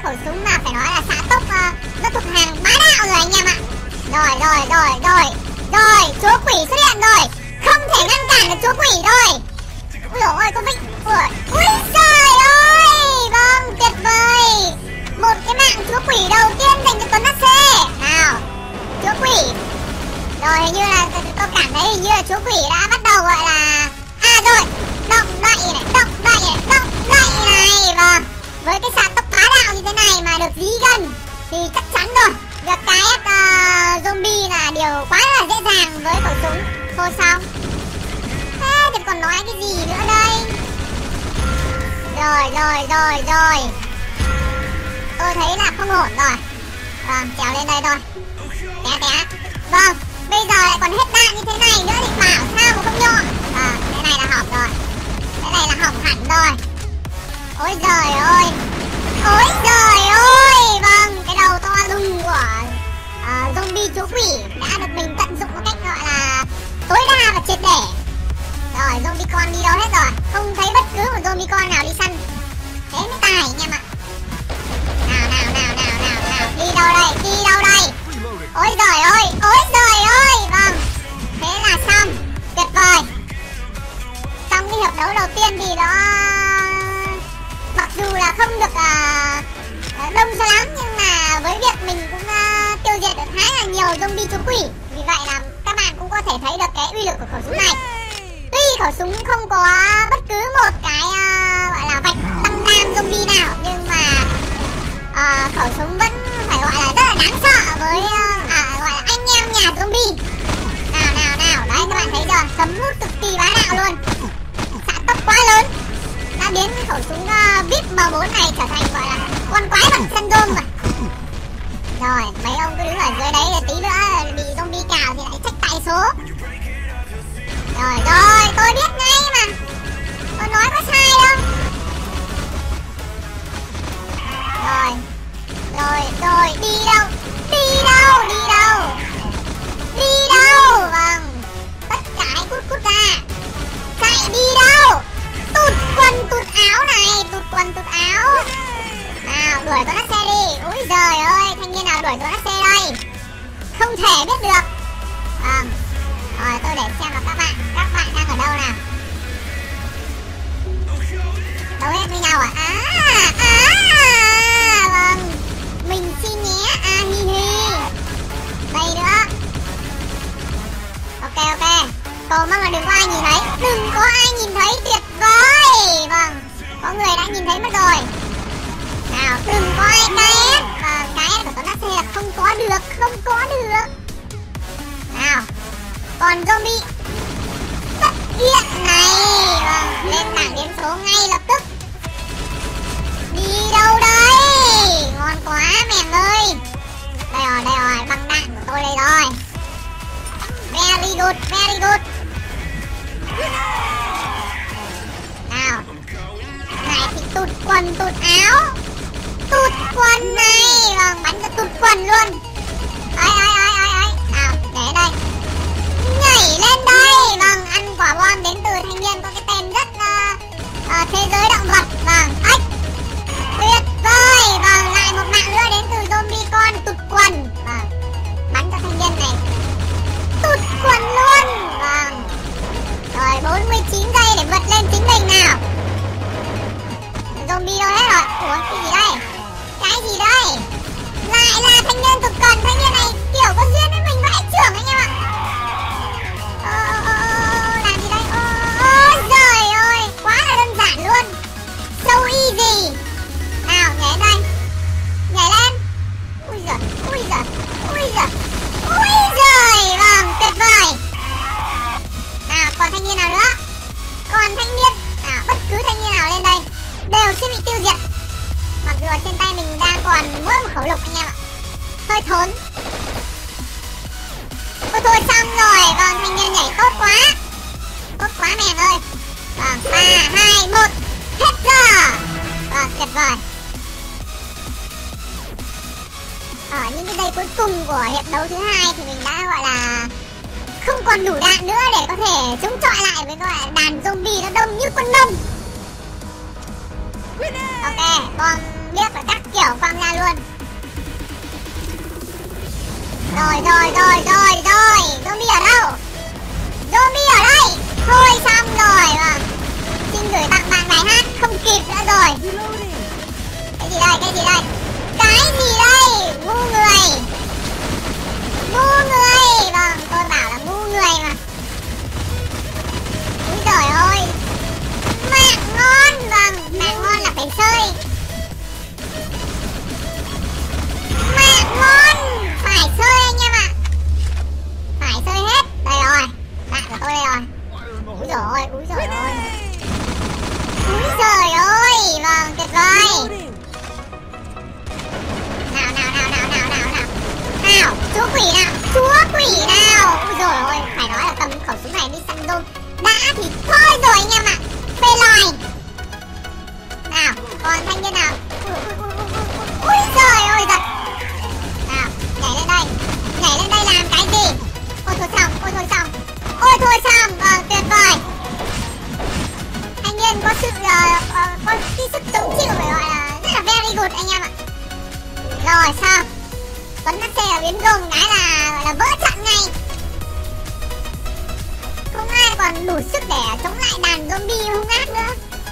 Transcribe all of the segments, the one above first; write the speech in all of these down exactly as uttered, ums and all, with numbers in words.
khẩu súng mà phải nói là xạ tốc uh, nó thuộc hàng bá đạo rồi anh em ạ. Rồi rồi rồi rồi rồi, chúa quỷ xuất hiện rồi, không thể ngăn cản được chúa quỷ rồi. Ui dồi ôi, con Vinh. Ui, ui trời ơi, vâng, tuyệt vời. Một cái mạng chúa quỷ đầu tiên dành cho Tuấn hát xê. Nào, chúa quỷ. Rồi hình như là tôi cảm thấy hình như là chúa quỷ đã bắt đầu gọi là à rồi, động đậy này, động đậy này, động đậy này. Vâng, với cái xạ tốc bá đạo như thế này mà được dí gần thì chắc chắn rồi, việc cái uh, zombie là điều quá là dễ dàng với khẩu súng vô song. Thế thì còn nói cái gì nữa đây? Rồi rồi rồi rồi, tôi thấy là không ổn rồi. Vâng, trèo lên đây thôi. Té té. Vâng, bây giờ lại còn hết đạn như thế này nữa thì bảo sao mà không nhọn. Vâng, cái này là hỏng rồi. Cái này là hỏng hẳn rồi. Ôi giời ơi. Ôi giời ơi. Vâng, cái đầu to lùng của uh, zombie chúa quỷ đã được mình tận dụng một cách gọi là tối đa và triệt để. Rồi, zombie con đi đâu hết rồi? Không thấy bất cứ một zombie con nào đi săn. Thế mới tài anh em ạ. Nào nào nào nào nào nào, đi đâu đây? Đi đâu đây? Ôi giời ơi, ôi giời ơi. Vâng, thế là xong. Tuyệt vời. Trong cái hiệp đấu đầu tiên thì đó, mặc dù là không được uh, đông cho lắm, nhưng mà với việc mình cũng uh, tiêu diệt được khá là nhiều zombie chúa quỷ. Vì vậy là các bạn cũng có thể thấy được cái uy lực của khẩu súng này. Tuy khẩu súng không có bất cứ một cái uh, gọi là vạch tăng đam zombie nào, nhưng mà uh, khẩu súng vẫn phải gọi là rất là đáng sợ với uh, à, gọi là anh em nhà zombie. Nào nào nào, đấy các bạn thấy chưa, sấm hút cực kỳ bá đạo luôn, xạ tốc quá lớn, đã biến cái khẩu súng uh, vê i pê em bốn này trở thành gọi là con quái vật sân rôm rồi. Rồi mấy ông cứ đứng ở dưới đấy để tí nữa bị zombie cào thì lại trách tại số. Rồi rồi, tôi biết ngay mà, tôi nói có sai đâu. Rồi rồi rồi, đi đâu đi đâu đi đâu đi đâu. Vâng, tất cả hãy cút cút ra, chạy đi đâu, tụt quần tụt áo này, tụt quần tụt áo. Nào đuổi con hát xê đi. Úi giời ơi, thanh niên nào đuổi con hát xê đây, không thể biết được. Vâng, rồi tôi để xem là các bạn các bạn đang ở đâu nào. Đâu hết với nhau à? À à, vâng, mình xin nhé. À hi hi, đây nữa. Ok ok, cầu mong là đừng có ai nhìn thấy, đừng có ai nhìn thấy, tuyệt vời. Vâng, có người đã nhìn thấy mất rồi. Nào, đừng có ai cái vâng, cái của con hát xê là không có được, không có được. Nào, còn zombie xuất hiện này. Vâng, lên bảng điểm số ngay lập tức. Đi đâu đây? Ngon quá mèng ơi. Đây rồi, đây rồi, băng đạn của tôi đây rồi. Very good, very good. Nào, này thì tụt quần tụt áo, tụt quần này. Vâng, bắn cho tụt quần luôn. Ấy ấy ấy ấy ấy. Nào, để đây, nhảy lên đây. Vâng, ăn quả bom đến từ thanh niên có cái tên rất uh, uh, thế giới động vật. Vâng, ếch, tuyệt vời. Vâng, lại một mạng nữa đến từ zombie con tụt quần. Vâng, bắn cho thanh niên này tụt quần luôn. Vâng, rồi bốn mươi chín giây để vượt lên chính mình nào. Zombie đâu hết rồi? Ủa, cái gì đây? Cái gì đây? Lại là thanh niên tụt quần. Thanh niên này kiểu có duyên với mình vãi trưởng anh em ạ. Ờ, ờ, làm gì đây? Ôi giời ơi, quá là đơn giản luôn, so easy. Nào, nhảy đây, nhảy lên. Ui giời, ui giời, ui giời, ui giời. Vâng, tuyệt vời. Nào, còn thanh niên nào nữa? Còn thanh niên nào, bất cứ thanh niên nào lên đây đều sẽ bị tiêu diệt. Mặc dù trên tay mình đang còn mỗi một khẩu lục anh em ạ, hơi thốn. Ôi thôi xong rồi. Vâng, thanh niên nhảy tốt quá, tốt quá mèn ơi. Vâng, ba, hai, một, hết giờ. Vâng, tuyệt vời. Ở những cái giây cuối cùng của hiệp đấu thứ hai thì mình đã gọi là không còn đủ đạn nữa để có thể chống chọi lại với gọi là đàn zombie nó đông như quân đông. Ok, bom băng liếc và các kiểu quăng ra luôn. Rồi rồi rồi rồi rồi, zombie ở đâu? Zombie ở đây. Thôi xong rồi mà. Xin gửi tặng bạn bài hát không kịp nữa rồi. Cái gì đây, cái gì đây? Cái gì đây? Ngu người. Ngu người. Vâng, tôi bảo là ngu người mà. Úi giời ơi. Mạng ngon. Vâng, mạng ngon là phải chơi. Mạng ngon. Phải chơi anh em ạ. Phải chơi hết. Đây rồi. Bạn của tôi đây rồi. Úi giời ơi, úi giời ơi. Úi giời ơi. Vâng, tuyệt vời. Nào, nào, nào, nào, nào, nào, nào. Nào, chúa quỷ nào. Chúa quỷ nào. Úi giời ơi, phải nói là cầm khẩu súng này đi săn zombie đã thì thôi rồi anh em ạ. Phê loài. Nào, còn thanh niên nào. Úi giời ơi giật. Nào, nhảy lên đây. Nhảy lên đây làm cái gì? Ôi thôi xong, ôi thôi xong. Ôi thôi xong, vâng, tuyệt vời. Thanh niên có sự, uh, uh, có cái sức chống chịu phải gọi là rất là very good anh em ạ. Rồi sao? Tuấn bắt xe ở biến rồng cái là gọi là vỡ trận ngay. Không ai còn đủ sức để chống lại đàn zombie hung ác nữa.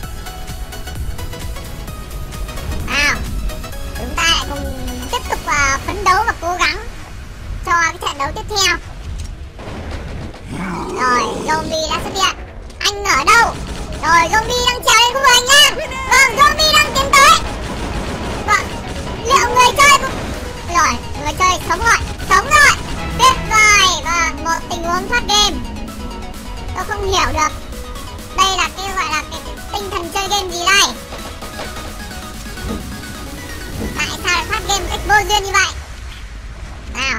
Nào, chúng ta lại cùng tiếp tục uh, phấn đấu và cố gắng cho cái trận đấu tiếp theo. Rồi, zombie đã xuất hiện. Anh ở đâu? Rồi, zombie đang trèo lên khu vực anh nha. Vâng, zombie đang tiến tới. Vâng, liệu người chơi cũng... Rồi, người chơi sống rồi, sống rồi. Tuyệt vời. Vâng, một tình huống thoát game. Tôi không hiểu được. Đây là cái gọi là cái, cái tinh thần chơi game gì đây? Tại sao lại thoát game cách vô duyên như vậy? Nào.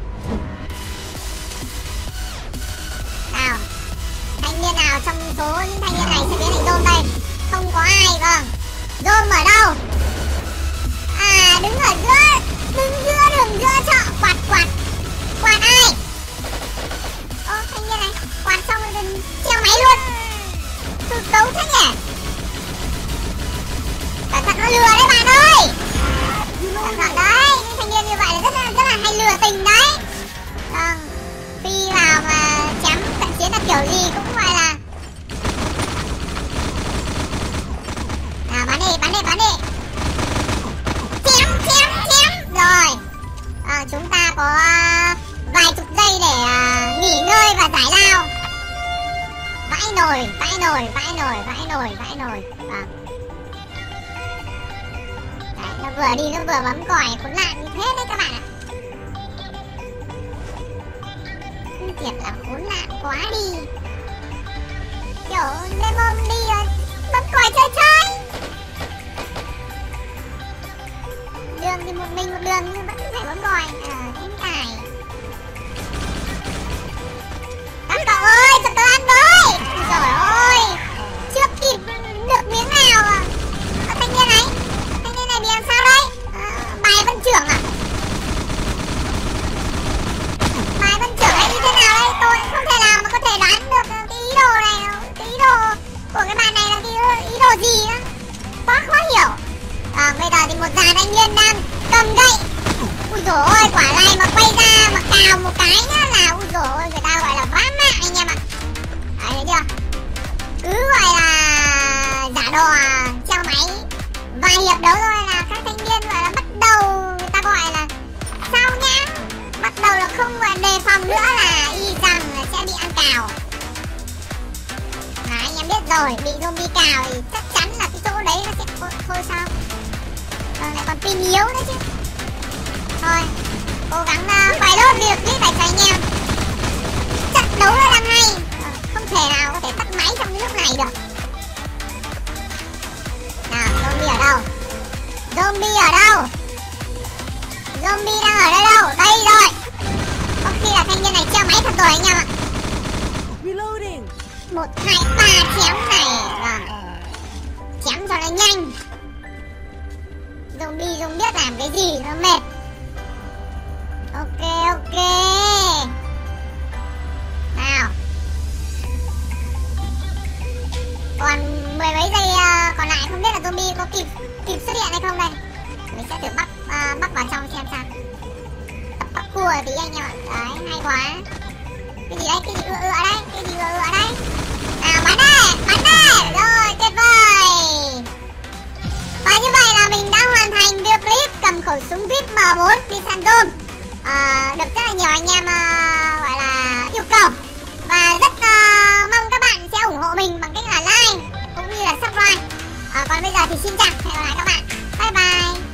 Nào. Thanh niên nào trong số những thanh niên này sẽ biến thành Dôm đây? Không có ai, vâng. Dôm ở đâu? À, đứng ở giữa. Đứng giữa đường giữa chợ. Quạt quạt. Quạt ai? Ô, thanh niên này. Quạt xong rồi treo máy luôn. Tụt đấu thế nhỉ? Cẩn thận nó lừa đấy bạn ơi. Cẩn thận đấy. Những thanh niên như vậy là rất là, rất là hay lừa tình đấy. Vâng. Phi vào mà chém cận chiến là kiểu gì cũng gọi là... Nào bắn đi, bắn đi, bắn đi. Chém, chém, chém. Rồi. À, chúng ta có vài chục giây để uh, nghỉ ngơi và giải lao. Vãi nồi, vãi nồi, vãi nồi, vãi nồi, vãi nồi. Vâng. Đấy, nó vừa đi nó vừa bấm còi khốn nạn như thế đấy các bạn ạ. Thiệt là khốn nạn quá đi. Kiểu lên hôm đi bấm còi chơi chơi. Đường thì một mình một đường nhưng vẫn phải bấm còi. Ờ, chính tài. Các cậu ơi, cho tôi ăn với. Trời ơi, chưa kịp được miếng nào à. Ờ, thanh niên này, thanh niên này bị làm sao đây? À, bài văn trưởng à? Bài văn trưởng ấy như thế nào đây? Tôi không thể nào mà có thể đoán được cái ý đồ này. Cái ý đồ của cái bạn này là cái ý đồ gì đó. Quá khó hiểu. À, bây giờ thì một dàn anh Liên đang cầm gậy. Ui dồi ôi, quả này mà quay ra mà cào một cái nhá là ui dồi ôi, người ta gọi là vã mạng anh em ạ. Đấy, thấy chưa? Cứ gọi là giả đò treo máy vài hiệp đấu thôi là các thanh niên gọi là bắt đầu, người ta gọi là sao nhãng. Bắt đầu là không gọi đề phòng nữa là y rằng là sẽ bị ăn cào. Mà anh em biết rồi, bị zombie cào thì chắc chắn là cái chỗ đấy nó sẽ thôi, thôi sao. Rồi lại còn pin yếu nữa chứ. Thôi, cố gắng uh, quay đốt việc clip này cho anh em. Trận đấu nó đang hay. À, không thể nào có thể tắt máy trong lúc này được. Nào, zombie ở đâu? Zombie ở đâu? Zombie đang ở đây đâu? Đây rồi. Có khi là thanh niên này treo máy thật rồi anh em ạ. Reloading. Một, hai, ba chém này. Rồi. Chém cho nó nhanh. Zombie không biết làm cái gì, nó mệt. Ok, ok. Nào. Còn mười mấy giây uh, còn lại không biết là zombie có kịp kịp xuất hiện hay không đây. khẩu súng vip M bốn Bisandom uh, được rất là nhiều anh em uh, gọi là yêu cầu, và rất uh, mong các bạn sẽ ủng hộ mình bằng cách là like cũng như là subscribe. Uh, còn bây giờ thì xin chào, hẹn gặp lại các bạn, bye bye.